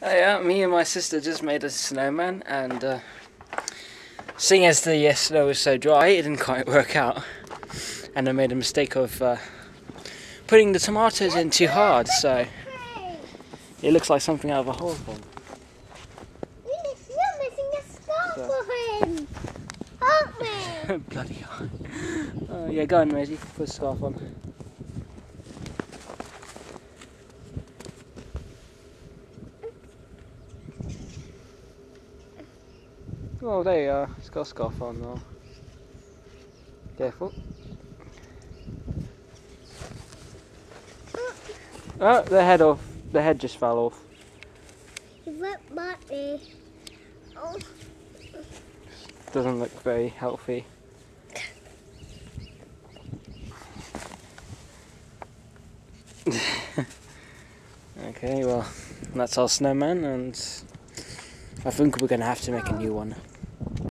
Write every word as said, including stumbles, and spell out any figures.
Uh, yeah, me and my sister just made a snowman, and uh, seeing as the uh, snow was so dry, it didn't quite work out. And I made a mistake of uh, putting the tomatoes in too hard, so it looks like something out of a horror film. You're missing a scarf So. for him! Help me! Bloody hell. Oh, yeah, go on, Rosie, put a scarf on. Oh, there you are. It's got a scarf on now. Careful. Oh, the head off. The head just fell off. You won't bite me. Oh. Doesn't look very healthy. Okay, well, that's our snowman, and I think we're going to have to make a new one.